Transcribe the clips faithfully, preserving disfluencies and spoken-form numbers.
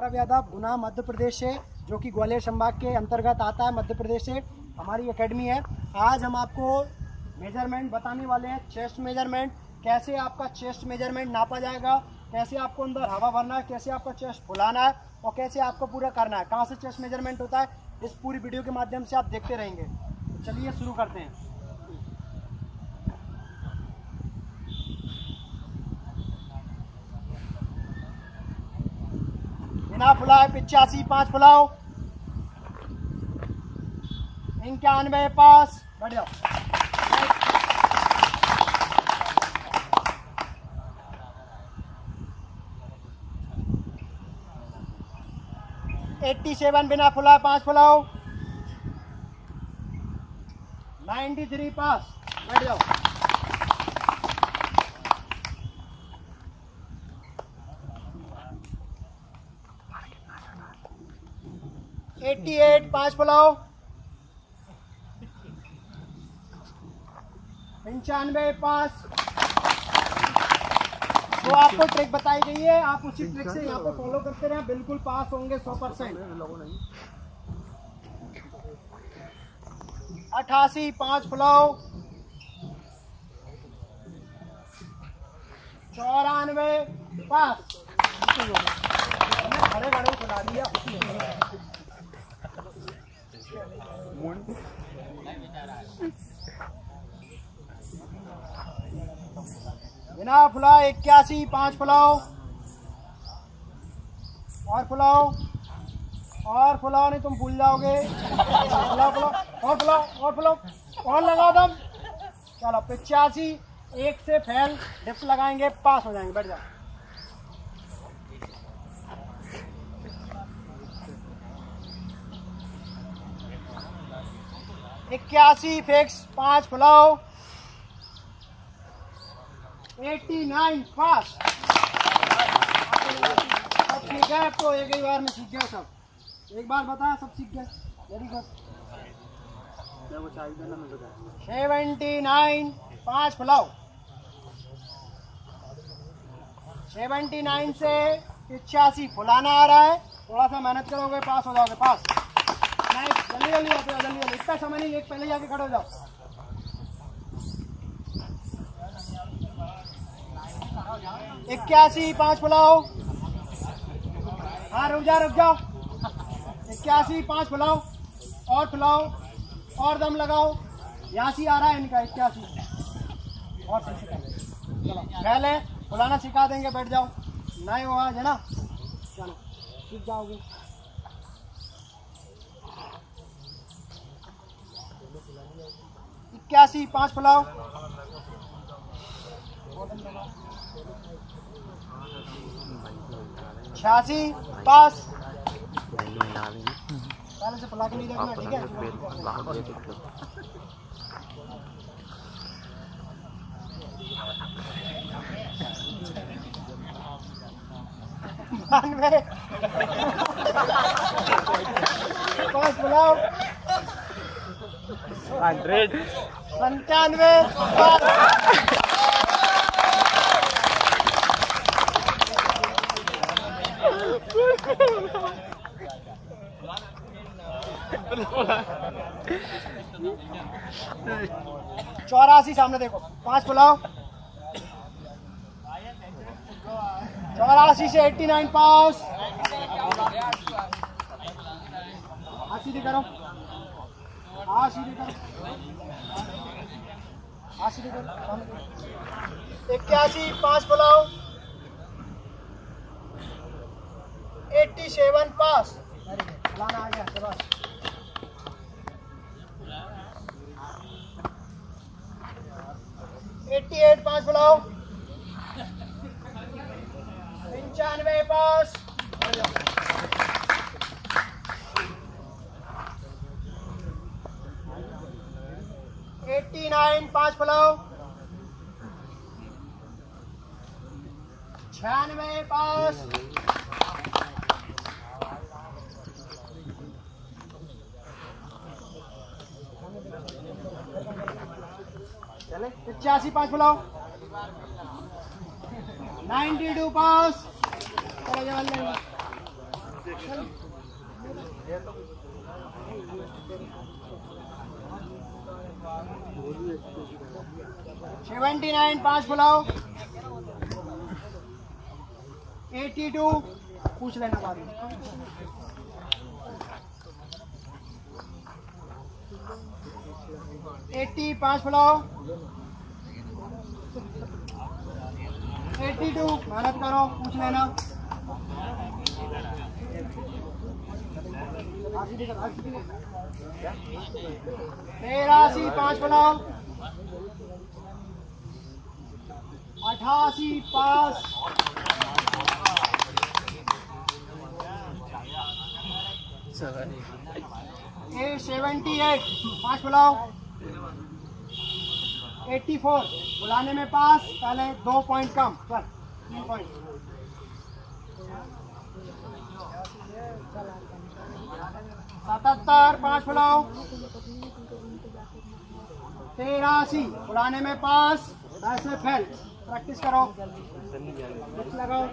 और अब यादव गुना मध्य प्रदेश से, जो कि ग्वालियर संभाग के अंतर्गत आता है, मध्य प्रदेश से हमारी एकेडमी है। आज हम आपको मेजरमेंट बताने वाले हैं, चेस्ट मेजरमेंट, कैसे आपका चेस्ट मेजरमेंट नापा जाएगा, कैसे आपको अंदर हवा भरना है, कैसे आपका चेस्ट फुलाना है और कैसे आपको पूरा करना है, कहाँ से चेस्ट मेजरमेंट होता है, इस पूरी वीडियो के माध्यम से आप देखते रहेंगे। तो चलिए शुरू करते हैं। बिना फुलाए पिचासी पाँच फुलाओ, इक्यानवे पास, बढ़ जाओ। एट्टी सेवन बिना फुलाए पाँच फुलाओ, नाइन्टी थ्री पास, बैठ जाओ। एट्टी एट पाँच फुलाओ, पंचानवे पास। तो आपको ट्रिक बताई गई है, आप उसी ट्रिक से यहाँ पे फॉलो करते रहें, बिल्कुल पास होंगे सौ परसेंट। अठासी पाँच फुलाओ, चौरानवे पास। खड़े खड़े फुला दिया। बिना फुलाओ इक्यासी पाँच फुलाओ, और फुलाओ और फुलाओ, नहीं तुम भूल जाओगे। फुलाओ फुलाओ और फुलाओ और फुलाओ और लगा दम। चलो पिचासी, एक से फैल डिप्स लगाएंगे, पास हो जाएंगे, बैठ जाओ। इक्यासी फिक्स पाँच फुलाओ, एटी नाइन पास। सब सीख गए, अब तो एक ही बार में सीख गए सब। एक बार बताया सब सीख गए, वेरी गुड। सेवेंटी नाइन पाँच फुलाओ, सेवेंटी नाइन से पिचासी फुलाना आ रहा है, थोड़ा सा मेहनत करोगे पास हो जाओगे, पास। नहीं जल्दी जल्दी आते हो, जल्दी जल्दी, इतना समय नहीं, एक पहले जाके खड़े हो जाओ। इक्यासी पाँच फुलाओ, हाँ रुक जाओ रुक जाओ। इक्यासी पाँच फुलाओ, और फुलाओ और दम लगाओ। यहाँ से आ रहा है इनका इक्यासी, और चलो पहले फुलाना सिखा देंगे, बैठ जाओ। नए हो आज है ना, चलो सीख जाओगे। इक्यासी पाँच फुलाओ, छियासी पास। पहले से फुला के नहीं देखना, ठीक है। बानवे पाँच फुलाओ, हंड्रेड पंचानवे पास। चौरासी सामने देखो, पाँच फुलाओ, चौरासी से एट्टी नाइन पास। हाँ सीधी करो, हाँ सीधी करो, हाँ सीधी करो। इक्यासी पाँच फुलाओ, एट्टी सेवन पास। फुलाना आ गया, शाबाश। एट्टी एट पाँच फुलाओ, पंचानवे पास। एट्टी नाइन पाँच फुलाओ, छियानवे पास। चले पचासी पाँच फुलाओ, नाइन्टी टू पास। चलो जवान सेवेंटी नाइन पांच बुलाओ। एटी टू पूछ लेना बाद में। एटी पांच बुलाओ। एटी टू मेहनत करो, पूछ लेना। तेरासी पांच बुलाओ। अठासी पास। ए सेवेंटी एट पांच बुलाओ। एट्टी फोर बुलाने में पास, पहले दो पॉइंट कम पर तीन पॉइंट। सतहत्तर पांच बुलाओ। तेरासी बुलाने में पास, वैसे फेल। प्रैक्टिस करो, लगाओ।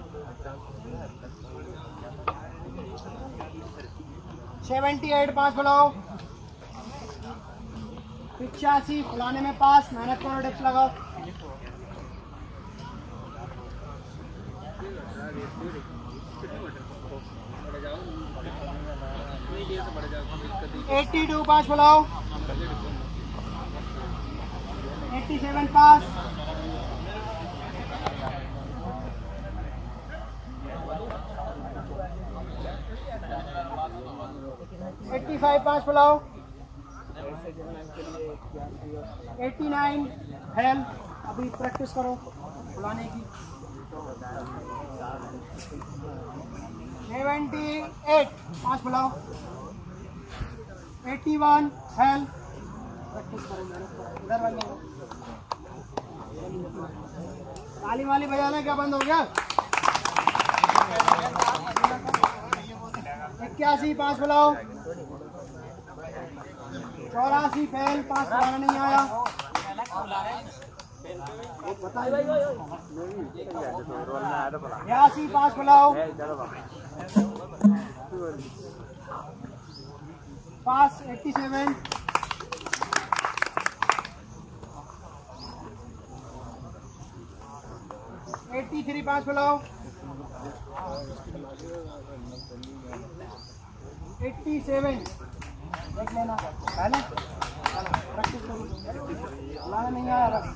सेवेंटी एट पांच बुलाओ। पिचासी बुलाने में पास, मेहनत करो, डिप्स लगाओ। एट्टी टू पांच बुलाओ। Eighty seven pass. Eighty five पांच बुलाओ। Eighty nine fail. अभी प्रैक्टिस करो बुलाने की। सेवेंटी एट पांच बुलाओ। Eighty one fail. प्रैक्टिस करो, मेहनत करो। इधर वाली ताली वाली बजाना क्या बंद हो गया? इक्यासी पांच बुलाओ। चौरासी फेल, पांच बुलाना नहीं आया। बयासी पांच बुलाओ। Pass eighty seven. Eighty three पांच बुलाओ। एट्टी सेवन देख लेना पहले, प्रैक्टिस करो, बुलाना नहीं आया बस।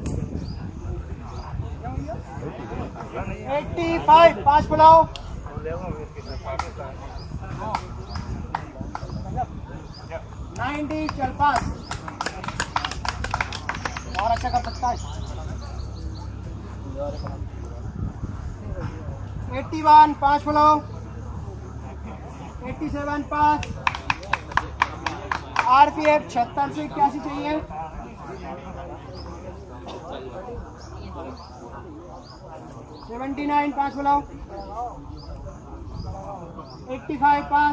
एट्टी फाइव पांच बुलाओ। नाइन्टी चल पास, और अच्छा कर सकता है। एट्टी वन पांच बुलाओ। एट्टी सेवन पास। आरपीएफ छिहत्तर से इक्यासी चाहिए। सेवेंटी नाइन पास बुलाओ। Eighty five pass.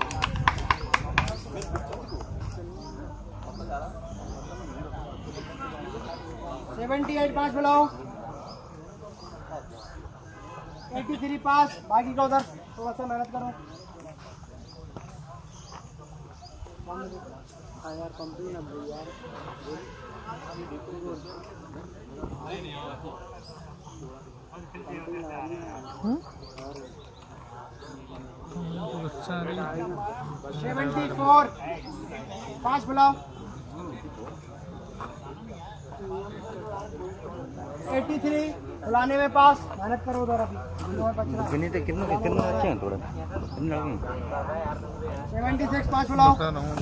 Seventy eight pass बुलाओ। Eighty three pass. बाकी का उधर थोड़ा सा मेहनत करो। यार कंपनी ना यार सेवेंटी फोर पांच बुलाओ। एट्टी थ्री बुलाने में पास, मेहनत करो उधर। अभी कितना कितना अच्छे हैं थोड़ा। सेवेंटी सिक्स पांच बुलाओ।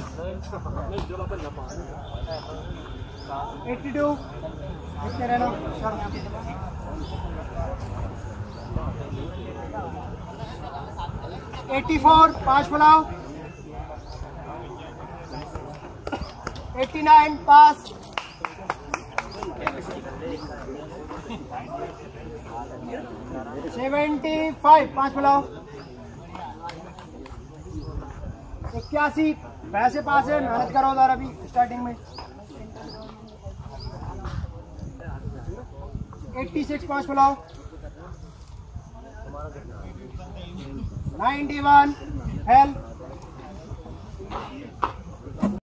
एट्टी टू देखते रहना। एट्टी फोर पांच बुलाओ। Eighty nine pass. Seventy five पांच बुलाओ। इक्यासी वैसे पास है, मेहनत करो उधर अभी स्टार्टिंग में। एट्टी सिक्स पांच बुलाओ। Ninety one, help